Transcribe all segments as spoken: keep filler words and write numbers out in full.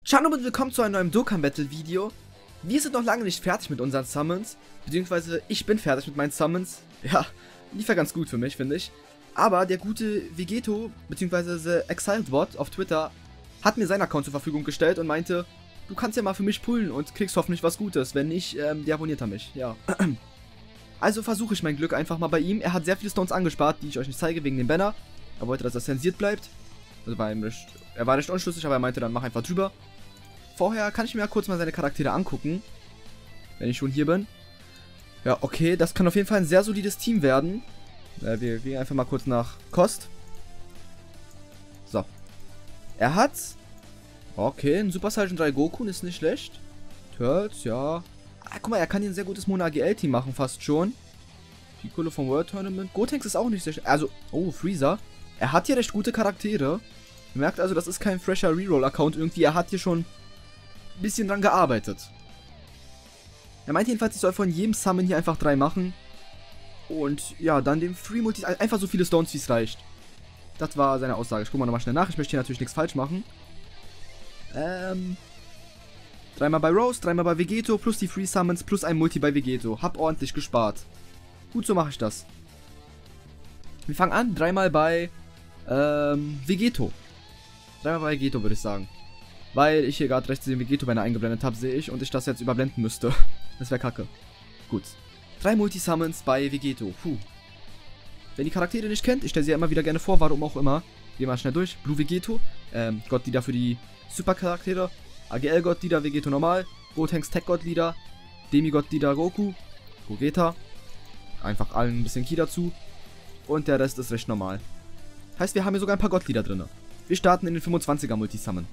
Hallo und willkommen zu einem neuen Dokkan Battle Video. Wir sind noch lange nicht fertig mit unseren Summons, beziehungsweise ich bin fertig mit meinen Summons. Ja, lief ja ganz gut für mich, finde ich. Aber der gute Vegeto, beziehungsweise The Exiled Bot auf Twitter, hat mir seinen Account zur Verfügung gestellt und meinte, du kannst ja mal für mich pullen und kriegst hoffentlich was Gutes. Wenn nicht, ähm, deabonniert er mich, ja. Also versuche ich mein Glück einfach mal bei ihm. Er hat sehr viele Stones angespart, die ich euch nicht zeige, wegen dem Banner. Er wollte, dass er zensiert bleibt. Also war ihm nicht, er war nicht unschlüssig, aber er meinte dann, mach einfach drüber. Vorher kann ich mir ja kurz mal seine Charaktere angucken, wenn ich schon hier bin. Ja, okay, das kann auf jeden Fall ein sehr solides Team werden. Äh, wir gehen einfach mal kurz nach Kost. So. Er hat... Okay, ein Super Saiyan drei Goku ist nicht schlecht. Turtles, ja. Ah, guck mal, er kann hier ein sehr gutes Mono A G L-Team machen, fast schon. Piccolo vom World Tournament. Gotenks ist auch nicht sehr schlecht. Also, oh, Freezer. Er hat hier recht gute Charaktere. Ihr merkt also, das ist kein fresher Reroll-Account irgendwie. Er hat hier schon ein bisschen dran gearbeitet. Er meint jedenfalls, ich soll von jedem Summon hier einfach drei machen. Und ja, dann dem Free Multis einfach so viele Stones, wie es reicht. Das war seine Aussage. Ich gucke mal nochmal schnell nach. Ich möchte hier natürlich nichts falsch machen. Ähm. Dreimal bei Rose, dreimal bei Vegeto, plus die Free Summons, plus ein Multi bei Vegeto. Hab ordentlich gespart. Gut, so mache ich das. Wir fangen an. Dreimal bei ähm, Vegeto. Dreimal bei Vegeto, würde ich sagen. Weil ich hier gerade rechts den Vegeto-Banner eingeblendet habe, sehe ich, und ich das jetzt überblenden müsste. Das wäre kacke. Gut. Drei Multi-Summons bei Vegeto. Puh. Wenn die Charaktere nicht kennt, ich stelle sie ja immer wieder gerne vor, warum auch immer. Gehen wir schnell durch. Blue Vegeto. Ähm, Gott-Leader für die Super-Charaktere. A G L-Gott-Leader, Vegeto normal. Gotenks Tech-Gott-Leader. Demigott-Leader Goku. Gogeta. Einfach allen ein bisschen Ki dazu. Und der Rest ist recht normal. Heißt, wir haben hier sogar ein paar Gott-Leader drin. Wir starten in den fünfundzwanziger Multi-Summon.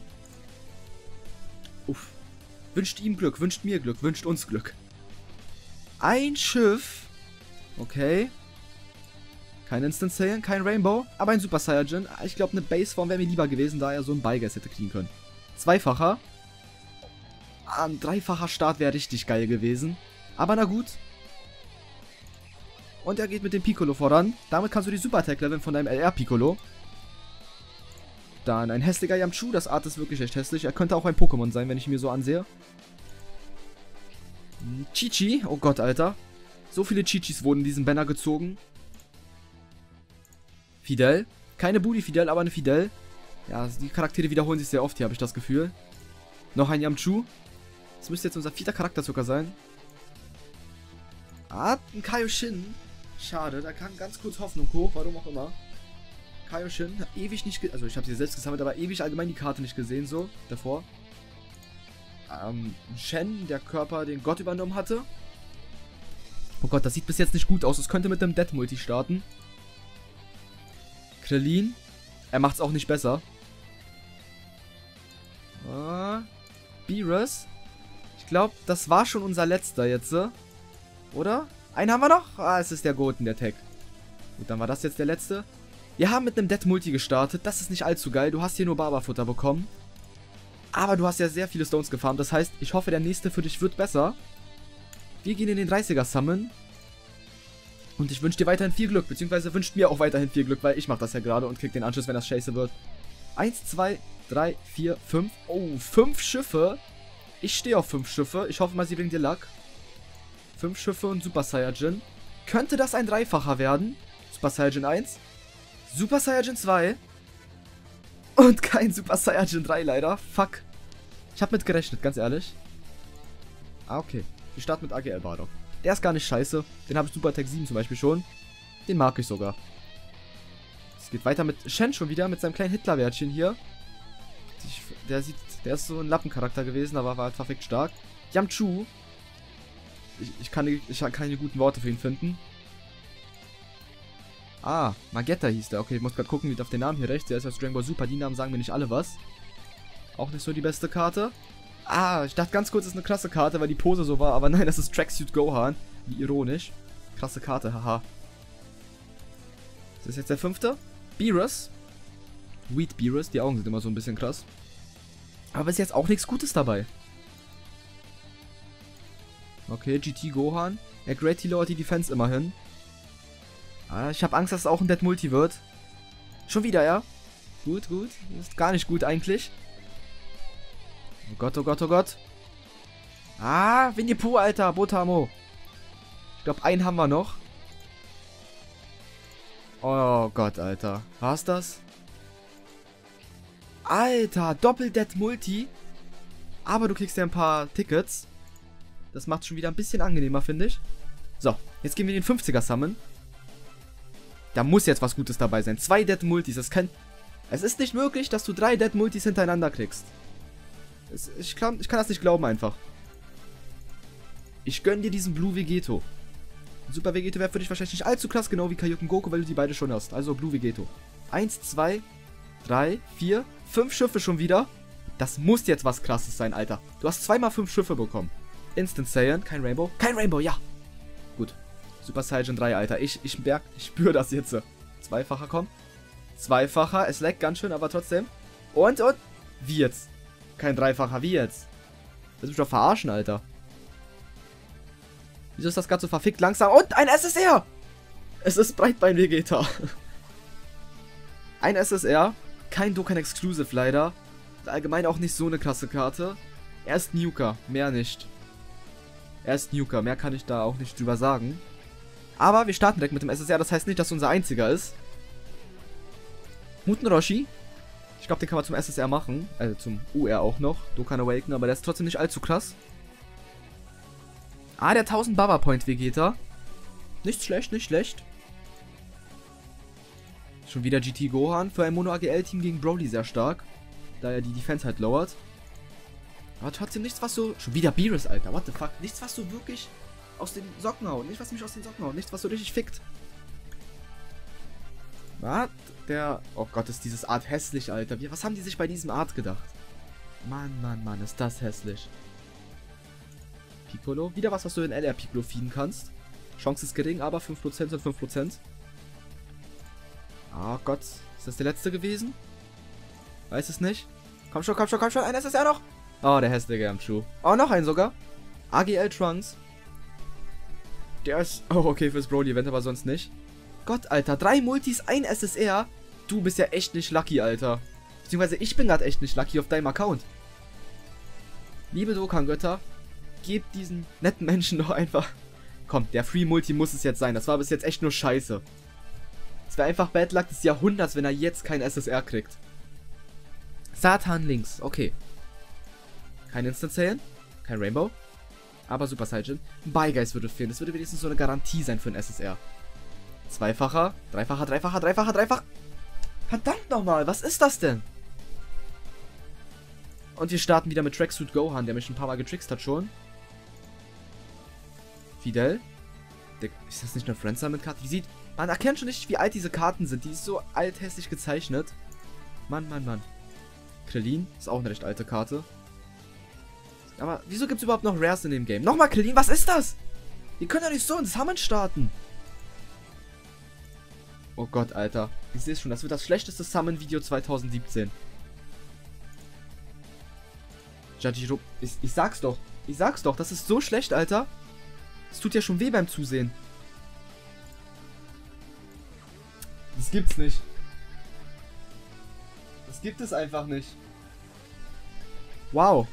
Uff. Wünscht ihm Glück, wünscht mir Glück, wünscht uns Glück. Ein Schiff. Okay. Kein Instant Saiyan, kein Rainbow, aber ein Super Saiyajin. Ich glaube, eine Baseform wäre mir lieber gewesen, da er so einen Beigeist hätte kriegen können. Zweifacher. Ein dreifacher Start wäre richtig geil gewesen. Aber na gut. Und er geht mit dem Piccolo voran. Damit kannst du die Super Attack leveln von deinem L R Piccolo. Dann ein hässlicher Yamchu, das Art ist wirklich echt hässlich. Er könnte auch ein Pokémon sein, wenn ich ihn mir so ansehe. Chi-Chi, oh Gott, Alter. So viele Chi-Chis wurden in diesen Banner gezogen. Fidel. Keine Budi Fidel, aber eine Fidel. Ja, die Charaktere wiederholen sich sehr oft hier, habe ich das Gefühl. Noch ein Yamchu. Das müsste jetzt unser vierter Charakter sogar sein. Ah, ein Kaioshin. Schade, da kam ganz kurz Hoffnung hoch, warum auch immer. Kaioshin, ewig nicht, also ich habe sie selbst gesammelt, aber ewig allgemein die Karte nicht gesehen, so, davor. Ähm, Shen, der Körper den Gott übernommen hatte. Oh Gott, das sieht bis jetzt nicht gut aus, es könnte mit dem Death Multi starten. Krillin, er macht's auch nicht besser. Äh, Beerus, ich glaube, das war schon unser letzter jetzt, oder? Einen haben wir noch? Ah, es ist der Goten, der Tag. Gut, dann war das jetzt der letzte. Wir haben mit einem Death Multi gestartet. Das ist nicht allzu geil. Du hast hier nur Barberfutter bekommen. Aber du hast ja sehr viele Stones gefarmt. Das heißt, ich hoffe, der nächste für dich wird besser. Wir gehen in den dreißiger Summon. Und ich wünsche dir weiterhin viel Glück. Beziehungsweise wünscht mir auch weiterhin viel Glück, weil ich mache das ja gerade und krieg den Anschluss, wenn das scheiße wird. Eins, zwei, drei, vier, fünf. Oh, fünf Schiffe. Ich stehe auf fünf Schiffe. Ich hoffe mal, sie bringen dir Luck. Fünf Schiffe und Super Saiyajin. Könnte das ein Dreifacher werden? Super Saiyajin eins. Super Saiyajin zwei. Und kein Super Saiyajin drei leider. Fuck. Ich habe mit gerechnet, ganz ehrlich. Ah, okay. Wir starten mit A G L Bardock. Der ist gar nicht scheiße. Den habe ich Super Attack sieben zum Beispiel schon. Den mag ich sogar. Es geht weiter mit Shen schon wieder, mit seinem kleinen Hitler-Wärtchen hier. Der sieht, der ist so ein Lappencharakter gewesen, aber war halt perfekt stark. Yamchu. Ich, ich, kann, ich kann keine guten Worte für ihn finden. Ah, Magetta hieß der. Okay, ich muss gerade gucken, wie auf den Namen hier rechts. Der ist aus Dragon Ball Super. Die Namen sagen mir nicht alle was. Auch nicht so die beste Karte. Ah, ich dachte ganz kurz, das ist eine krasse Karte, weil die Pose so war. Aber nein, das ist Tracksuit Gohan. Wie ironisch. Krasse Karte, haha. Das ist jetzt der fünfte. Beerus. Weed Beerus. Die Augen sind immer so ein bisschen krass. Aber ist jetzt auch nichts Gutes dabei. Okay, G T Gohan. Er Great Healer hat die Defense immerhin. Ah, ich habe Angst, dass es auch ein Dead Multi wird. Schon wieder, ja? Gut, gut. Ist gar nicht gut eigentlich. Oh Gott, oh Gott, oh Gott. Ah, Winnie Pooh, Alter. Botamo. Ich glaube, einen haben wir noch. Oh Gott, Alter. War's das? Alter, Doppel-Dead Multi. Aber du kriegst ja ein paar Tickets. Das macht schon wieder ein bisschen angenehmer, finde ich. So, jetzt gehen wir in den fünfziger Summon. Da muss jetzt was Gutes dabei sein. Zwei Dead Multis. Das kann... Es ist nicht möglich, dass du drei Dead Multis hintereinander kriegst. Es, ich, kann, ich kann das nicht glauben einfach. Ich gönn dir diesen Blue Vegeto. Super Vegeto wäre für dich wahrscheinlich nicht allzu krass, genau wie Kaioken Goku, weil du die beide schon hast. Also Blue Vegeto. Eins, zwei, drei, vier, fünf Schiffe schon wieder. Das muss jetzt was Krasses sein, Alter. Du hast zweimal fünf Schiffe bekommen. Instant Saiyan, kein Rainbow. Kein Rainbow, ja. Gut. Super Saiyan drei, Alter. Ich, ich merke, ich spüre das jetzt. Zweifacher kommt. Zweifacher. Es leckt ganz schön, aber trotzdem. Und, und. Wie jetzt? Kein Dreifacher, wie jetzt? Das ist mich doch verarschen, Alter. Wieso ist das gerade so verfickt langsam? Und ein S S R! Es ist Breitbein Vegeta. Ein S S R. Kein Dokkan Exclusive leider. Allgemein auch nicht so eine krasse Karte. Er ist Nuker, mehr nicht. Er ist Nuker, mehr kann ich da auch nicht drüber sagen. Aber wir starten direkt mit dem S S R, das heißt nicht, dass unser einziger ist. Muten Roshi. Ich glaube, den kann man zum S S R machen. Also zum U R auch noch. Dokkan Awaken, aber der ist trotzdem nicht allzu krass. Ah, der tausend Baba Point Vegeta. Nicht schlecht, nicht schlecht. Schon wieder G T Gohan. Für ein Mono A G L-Team gegen Broly sehr stark. Da er die Defense halt lowert. Aber trotzdem nichts, was so... Schon wieder Beerus, Alter. What the fuck? Nichts, was so wirklich aus den Socken haut. Nichts, was mich aus den Socken haut. Nichts, was so richtig fickt. Was? Der... Oh Gott, ist dieses Art hässlich, Alter. Wie, was haben die sich bei diesem Art gedacht? Mann, Mann, Mann, ist das hässlich. Piccolo. Wieder was, was du in L R Piccolo feeden kannst. Chance ist gering, aber fünf Prozent sind fünf Prozent. Oh Gott. Ist das der letzte gewesen? Weiß es nicht. Komm schon, komm schon, komm schon. Ein S S R noch. Oh, der hässliche am Schuh. Oh, noch ein sogar. A G L Trunks. Der ist... Oh, okay, fürs Broly-Event, aber sonst nicht. Gott, Alter. Drei Multis, ein S S R. Du bist ja echt nicht lucky, Alter. Beziehungsweise ich bin gerade echt nicht lucky auf deinem Account. Liebe Dokkan-Götter, gebt diesen netten Menschen doch einfach... Komm, der Free-Multi muss es jetzt sein. Das war bis jetzt echt nur scheiße. Es wäre einfach Bad Luck des Jahrhunderts, wenn er jetzt kein S S R kriegt. Satan links, okay. Kein Instant Saiyan, kein Rainbow, aber Super Saiyan. Ein Beigeist würde fehlen, das würde wenigstens so eine Garantie sein für ein S S R. Zweifacher, dreifacher, dreifacher, dreifacher, dreifacher. Verdammt nochmal, was ist das denn? Und wir starten wieder mit Tracksuit Gohan, der mich ein paar Mal getrickst hat schon. Fidel. Der, ist das nicht eine Friend Summon Karte? Die sieht, man erkennt schon nicht, wie alt diese Karten sind. Die ist so alt hässlich gezeichnet. Mann, Mann, Mann. Krillin ist auch eine recht alte Karte. Aber wieso gibt es überhaupt noch Rares in dem Game? Nochmal Krillin, was ist das? Wir können doch nicht so ein Summon starten. Oh Gott, Alter. Ich sehe es schon, das wird das schlechteste Summon-Video zweitausendsiebzehn. Jajiro, ich, ich sag's doch. Ich sag's doch, das ist so schlecht, Alter. Es tut ja schon weh beim Zusehen. Das gibt's nicht. Das gibt es einfach nicht. Wow.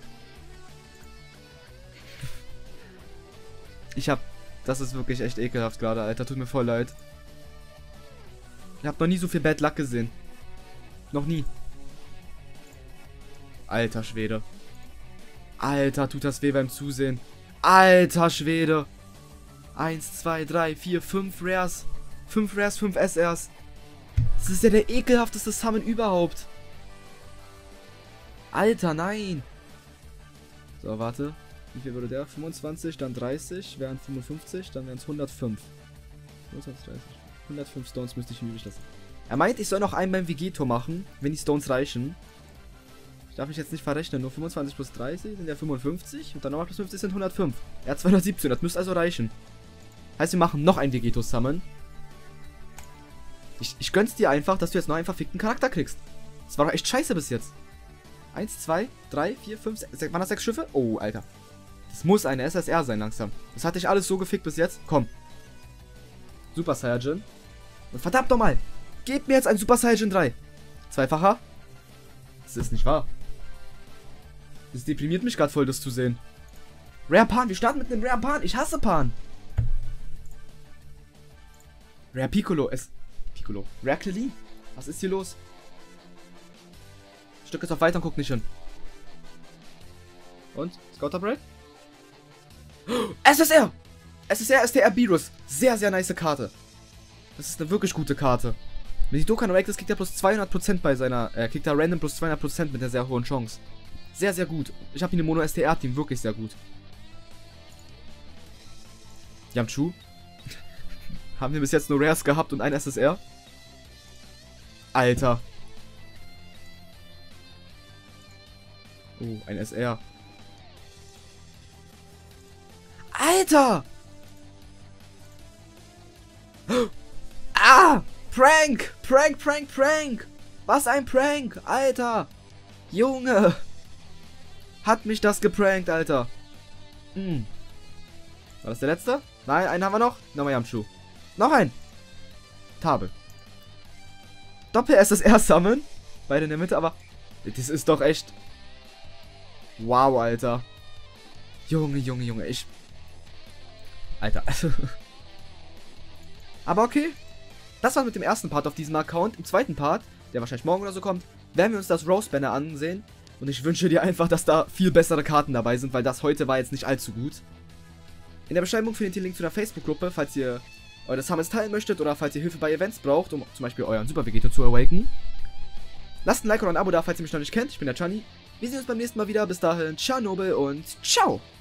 Ich hab... Das ist wirklich echt ekelhaft gerade, Alter. Tut mir voll leid. Ich hab noch nie so viel Bad Luck gesehen. Noch nie. Alter Schwede. Alter, tut das weh beim Zusehen. Alter Schwede. Eins, zwei, drei, vier, fünf Rares. Fünf Rares, fünf S Rs. Das ist ja der ekelhafteste Summon überhaupt. Alter, nein. So, warte. Wie viel würde der? fünfundzwanzig, dann dreißig, wären fünfundfünfzig, dann wären es hundertfünf. fünfundzwanzig, dreißig. hundertfünf Stones müsste ich ihm übrig lassen. Er meint, ich soll noch einen beim Vegeto machen, wenn die Stones reichen. Ich darf mich jetzt nicht verrechnen, nur fünfundzwanzig plus dreißig sind ja fünfundfünfzig und dann nochmal plus fünfzig sind hundertfünf. Er hat zweihundertsiebzehn, das müsste also reichen. Heißt, wir machen noch ein Vegeto-Summon. Ich, ich gönn's dir einfach, dass du jetzt noch einen verfickten Charakter kriegst. Das war doch echt scheiße bis jetzt. Eins, zwei, drei, vier, fünf, sechs. Waren das sechs Schiffe? Oh, Alter. Das muss eine S S R sein langsam. Das hatte ich alles so gefickt bis jetzt. Komm. Super Saiyan. Und verdammt nochmal. Gebt mir jetzt ein Super Saiyan drei. Zweifacher. Das ist nicht wahr. Das deprimiert mich gerade voll, das zu sehen. Rare Pan, wir starten mit einem Rare Pan. Ich hasse Pan. Rare Piccolo, es... Piccolo. Rare Clelie. Was ist hier los? Stück jetzt auf Weiter und guck nicht hin. Und? Scouter Break? S S R! S S R ist der Beerus. Sehr, sehr nice Karte. Das ist eine wirklich gute Karte. Wenn die Dokkan Awake ist, kriegt er plus zweihundert Prozent bei seiner... Er äh, kriegt er random plus zweihundert Prozent mit einer sehr hohen Chance. Sehr, sehr gut. Ich habe ihn im Mono S T R-Team. Wirklich sehr gut. Yamchu. Haben wir bis jetzt nur Rares gehabt und ein S S R? Alter. Oh, ein S R. Alter! Ah! Prank! Prank, Prank, Prank! Was ein Prank! Alter! Junge! Hat mich das geprankt, Alter! Hm. War das der letzte? Nein, einen haben wir noch. Nochmal Yamchu. Noch ein! Tabe. Doppel-S S R-Summon. Beide in der Mitte, aber... Das ist doch echt... Wow, Alter. Junge, Junge, Junge, ich... Alter, also... Aber okay. Das war's mit dem ersten Part auf diesem Account. Im zweiten Part, der wahrscheinlich morgen oder so kommt, werden wir uns das Rose Banner ansehen. Und ich wünsche dir einfach, dass da viel bessere Karten dabei sind, weil das heute war jetzt nicht allzu gut. In der Beschreibung findet ihr den Link zu der Facebook-Gruppe, falls ihr eure Summons teilen möchtet oder falls ihr Hilfe bei Events braucht, um zum Beispiel euren Super Vegeto zu awaken. Lasst ein Like oder ein Abo da, falls ihr mich noch nicht kennt. Ich bin der Chani. Wir sehen uns beim nächsten Mal wieder. Bis dahin, ciao Nobel und ciao!